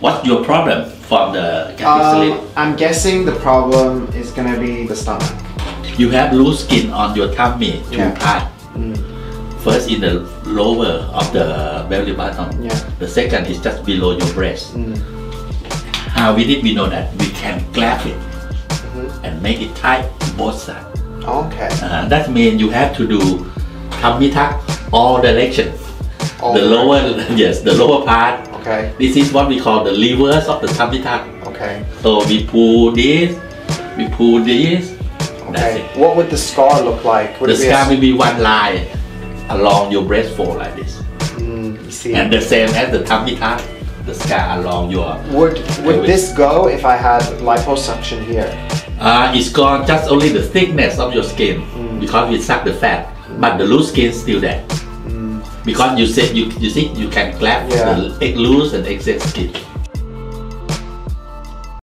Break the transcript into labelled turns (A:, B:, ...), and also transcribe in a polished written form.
A: What's your problem from the gastric sleeve?
B: I'm guessing the problem is gonna be the stomach.
A: You have loose skin on your tummy, two parts. First in the lower of the belly button. The second is just below your breast. How we know that we can clamp it and make it tight both sides.
B: Okay.
A: That means you have to do tummy tuck all directions. The lower part.
B: Okay.
A: This is what we call the reverse of the tummy tuck.
B: Okay.
A: So we pull this, we pull this.
B: Okay.
A: That's it.
B: What would the scar look like? Would
A: The
B: it be
A: scar will be one line along your breast fold like this.
B: See.
A: And the same as the tummy tuck, the scar along your.
B: Would this go if I had liposuction here?
A: It's gone just only the thickness of your skin because we suck the fat, but the loose skin is still there. Because you said you see you can clamp the loose and excess skin.